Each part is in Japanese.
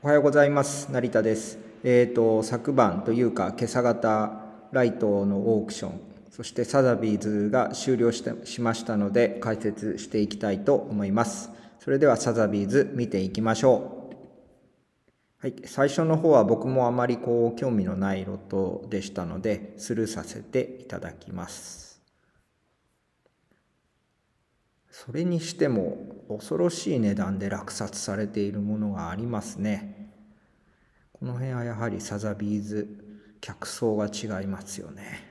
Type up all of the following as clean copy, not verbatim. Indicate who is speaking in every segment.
Speaker 1: おはようございます。成田です。昨晩というか今朝方ライトのオークション、そしてサザビーズが終了しましたので解説していきたいと思います。それではサザビーズ見ていきましょう。はい、最初の方は僕もあまり興味のないロットでしたのでスルーさせていただきます。それにしても恐ろしい値段で落札されているものがありますね。この辺はやはりサザビーズ客層が違いますよね。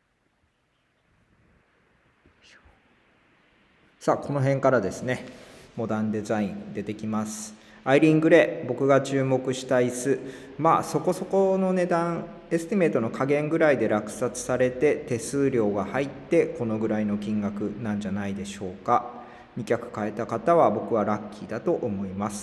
Speaker 1: さあこの辺からですね、モダンデザイン出てきます。アイリーン・グレー、僕が注目した椅子、そこそこの値段、エスティメートの加減ぐらいで落札されて手数料が入ってこのぐらいの金額なんじゃないでしょうか。2脚買えた方は僕はラッキーだと思います。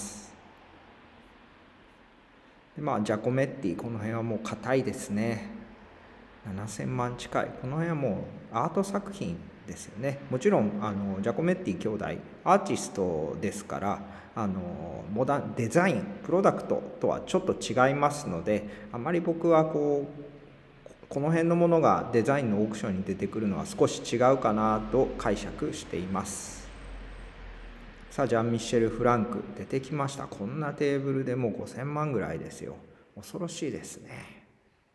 Speaker 1: でジャコメッティ、この辺はもう硬いですね。7000万近い。この辺はもうアート作品ですよね。もちろんジャコメッティ兄弟アーティストですから、モダンデザインプロダクトとはちょっと違いますので、あまり僕はこの辺のものがデザインのオークションに出てくるのは少し違うかなと解釈しています。さあジャン・ミッシェル・フランク出てきました。こんなテーブルでもう5000万ぐらいですよ。恐ろしいですね。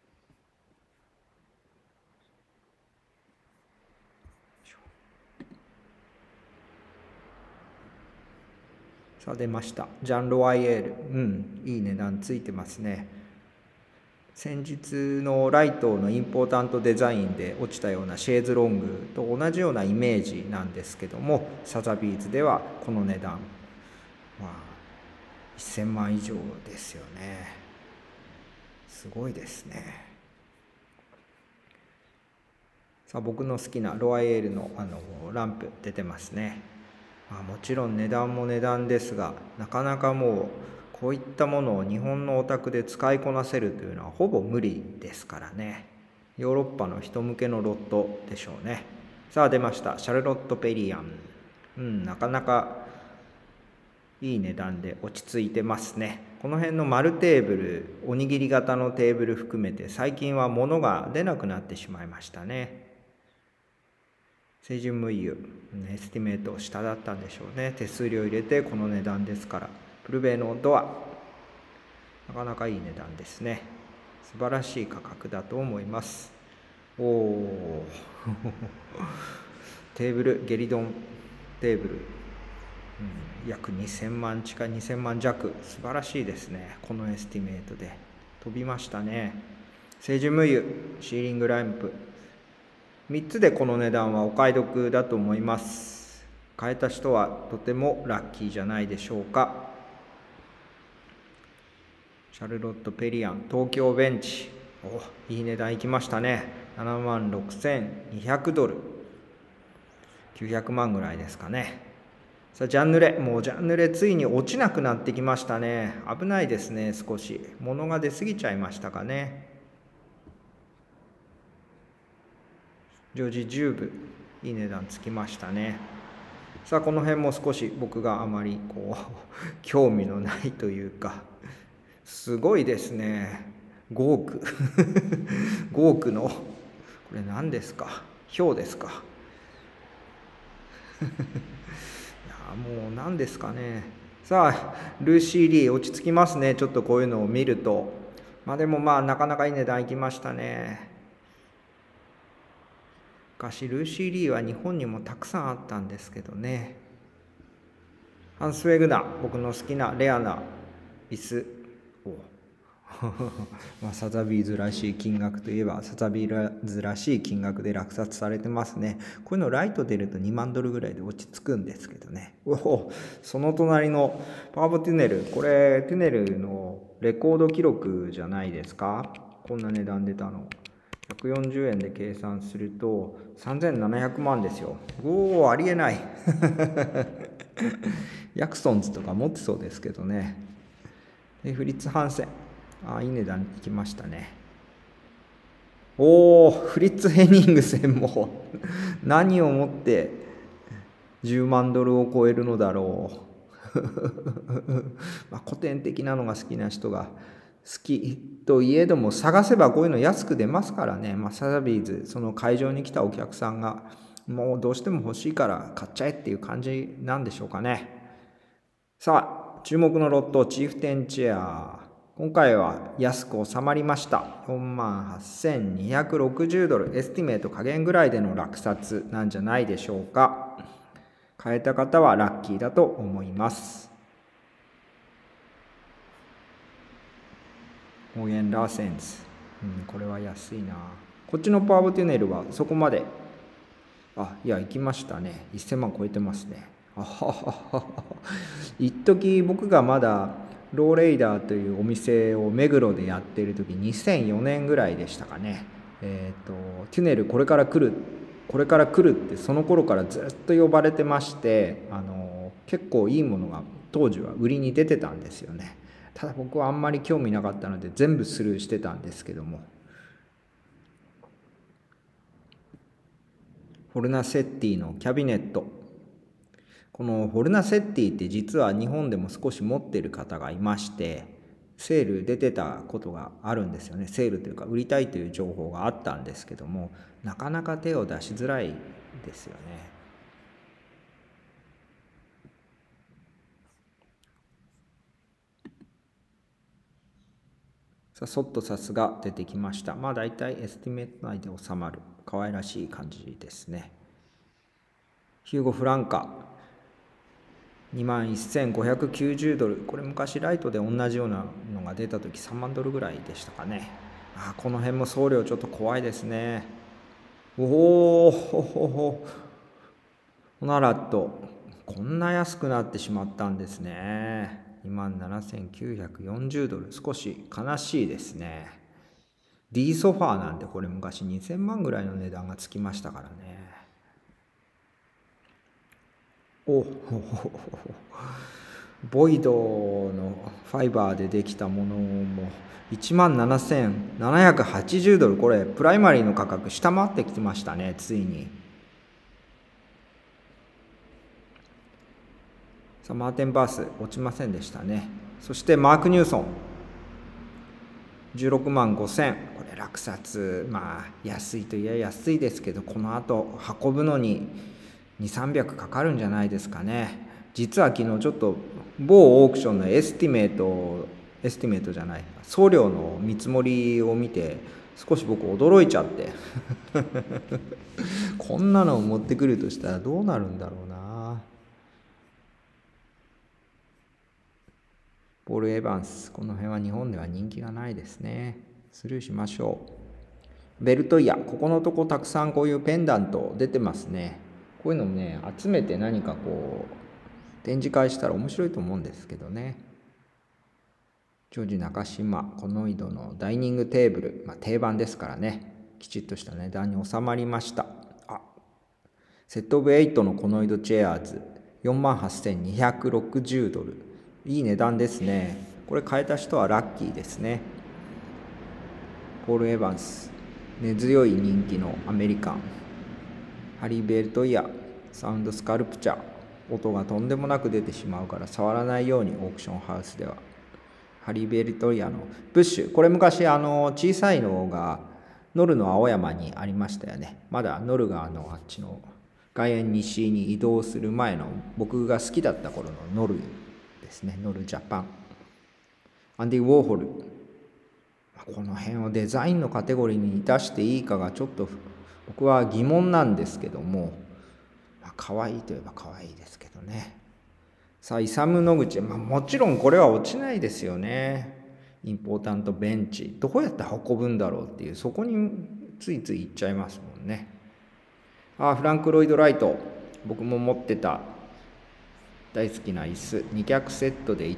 Speaker 1: さあ出ました。ジャン・ロワイエール。いい値段ついてますね。先日のライトのインポータントデザインで落ちたようなシェーズロングと同じようなイメージなんですけども、サザビーズではこの値段、1000万以上ですよね。すごいですね。さあ僕の好きなロワイエールのランプ出てますね。もちろん値段も値段ですが、なかなかもうこういったものを日本のお宅で使いこなせるというのはほぼ無理ですからね。ヨーロッパの人向けのロットでしょうね。さあ出ました。シャルロット・ペリアン。なかなかいい値段で落ち着いてますね。この辺の丸テーブル、おにぎり型のテーブル含めて最近は物が出なくなってしまいましたね。セイジュンムイユ、エスティメート下だったんでしょうね。手数料入れてこの値段ですから。プルベのドア、なかなかいい値段ですね。素晴らしい価格だと思います。テーブル、ゲリドンテーブル、約2000万近い、2000万弱、素晴らしいですね。このエスティメートで飛びましたね。セイジュンムイユ、シーリングランプ、3つでこの値段はお買い得だと思います。買えた人はとてもラッキーじゃないでしょうか。シャルロット・ペリアン、東京ベンチ、いい値段いきましたね。76,200ドル、900万ぐらいですかね。さあジャンヌレ、もうジャンヌレついに落ちなくなってきましたね。危ないですね。少し物が出過ぎちゃいましたかね。ジョージ・ジューブ、いい値段つきましたね。さあこの辺も少し僕があまり興味のないというか、すごいですね。5億5億のこれ何ですか、票ですかいやもう何ですかね。さあルーシー・リー落ち着きますね。ちょっとこういうのを見るとでもなかなかいい値段いきましたね。昔ルーシー・リーは日本にもたくさんあったんですけどね。ハンス・ウェグナー、僕の好きなレアな椅子サザビーズらしい金額といえばサザビーズらしい金額で落札されてますね。こういうのライト出ると2万ドルぐらいで落ち着くんですけどね。その隣のパワーボトゥネル、これトゥネルのレコード記録じゃないですか。こんな値段出たの140円で計算すると3700万ですよ。ありえないヤクソンズとか持ってそうですけどね。でフリッツ・ハンセン、いい値段いきましたね。フリッツ・ヘニングセンも何をもって10万ドルを超えるのだろ古典的なのが好きな人が好きといえども、探せばこういうの安く出ますからね。サザビーズ、その会場に来たお客さんがもうどうしても欲しいから買っちゃえっていう感じなんでしょうかね。さあ、注目のロット、チーフテンチェア。今回は安く収まりました。48,260ドル。エスティメート加減ぐらいでの落札なんじゃないでしょうか。買えた方はラッキーだと思います。モーゲン・ラーセンズ。これは安いな。こっちのパワーオブテュネルはそこまで。いや、行きましたね。1000万超えてますね。一時僕がまだローレイダーというお店を目黒でやっている時、2004年ぐらいでしたかね。テュネルこれから来るってその頃からずっと呼ばれてまして、結構いいものが当時は売りに出てたんですよね。ただ僕はあんまり興味なかったので全部スルーしてたんですけども、フォルナセッティのキャビネット。このフォルナセッティって実は日本でも少し持っている方がいまして、セール出てたことがあるんですよね。セールというか売りたいという情報があったんですけども、なかなか手を出しづらいですよね。ソットサスが出てきました。だいたいエスティメート内で収まる可愛らしい感じですね。ヒューゴ・フランカ21,590ドル。これ昔ライトで同じようなのが出た時3万ドルぐらいでしたかね。この辺も送料ちょっと怖いですね。ホナラット、こんな安くなってしまったんですね。27,940ドル。少し悲しいですね。D ソファーなんてこれ昔2000万ぐらいの値段がつきましたからね。ボイドのファイバーでできたものも17,780ドル。これプライマリーの価格下回ってきてましたね。ついにマーテンバース落ちませんでしたね。そしてマーク・ニューソン16万5,000。これ落札。安いといえ安いですけど、この後運ぶのに200-300かかるんじゃないですかね。実は昨日ちょっと某オークションのエスティメートじゃない、送料の見積もりを見て少し僕驚いちゃってこんなのを持ってくるとしたらどうなるんだろうな。ポール・エヴァンス、この辺は日本では人気がないですね。スルーしましょう。ベルトイヤ、ここのとこたくさんこういうペンダント出てますね。こういうのもね、集めて何かこう展示会したら面白いと思うんですけどね。ジョージ中島、コノイドのダイニングテーブル、定番ですからね、きちっとした値段に収まりました。セットオブ8のコノイドチェアーズ、48,260ドル。いい値段ですね。これ買えた人はラッキーですね。ポール・エヴァンス、根強い人気のアメリカン。ハリー・ベルトイヤ、サウンドスカルプチャー。音がとんでもなく出てしまうから触らないように、オークションハウスでは。ハリー・ベルトイヤのブッシュ、これ昔小さいのがノルの青山にありましたよね。まだノルがあっちの外苑西に移動する前の僕が好きだった頃のノルですね。ノルジャパン。アンディ・ウォーホル、この辺をデザインのカテゴリーに出していいかがちょっと僕は疑問なんですけども、可愛いといえば可愛いですけどね。さあイサム・ノグチ、もちろんこれは落ちないですよね。インポータントベンチ、どうやって運ぶんだろうっていう、そこについつい行っちゃいますもんね。フランク・ロイド・ライト、僕も持ってた大好きな椅子、2脚セットで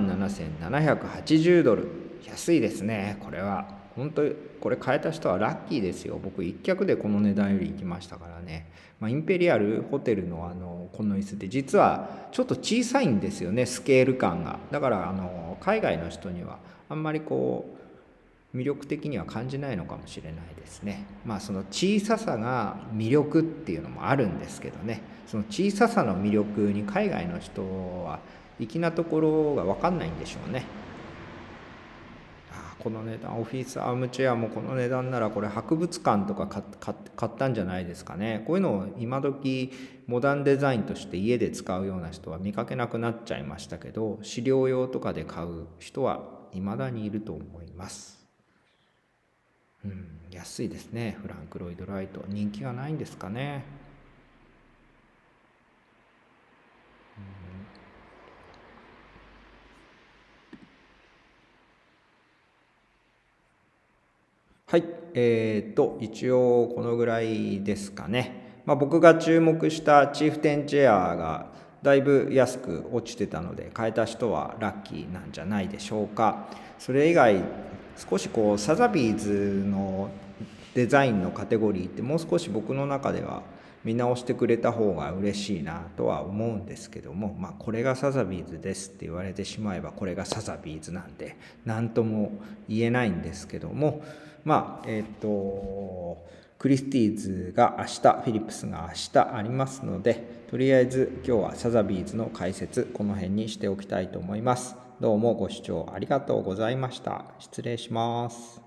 Speaker 1: 17,780ドル。安いですね。これは本当にこれ買えた人はラッキーですよ。僕1脚でこの値段より行きましたからね。インペリアルホテルのこの椅子って実はちょっと小さいんですよね、スケール感が。だから海外の人にはあんまりこう魅力的には感じないのかもしれないですね。その小ささが魅力っていうのもあるんですけどね、その小ささの魅力に海外の人は粋なところが分かんないんでしょうね。この値段、オフィスアームチェアもこの値段ならこれ博物館とか買ったんじゃないですかね。こういうのを今時モダンデザインとして家で使うような人は見かけなくなっちゃいましたけど、資料用とかで買う人は未だにいると思います。安いですね。フランク・ロイド・ライト、人気がないんですかね。はい、一応このぐらいですかね。僕が注目したチーフテンチェアがだいぶ安く落ちてたので、買えた人はラッキーなんじゃないでしょうか。それ以外、少しサザビーズのデザインのカテゴリーってもう少し僕の中では見直してくれた方が嬉しいなとは思うんですけども、これがサザビーズですって言われてしまえばこれがサザビーズなんで何とも言えないんですけども、クリスティーズが明日、フィリップスが明日ありますので、とりあえず今日はサザビーズの解説この辺にしておきたいと思います。どうもご視聴ありがとうございました。失礼します。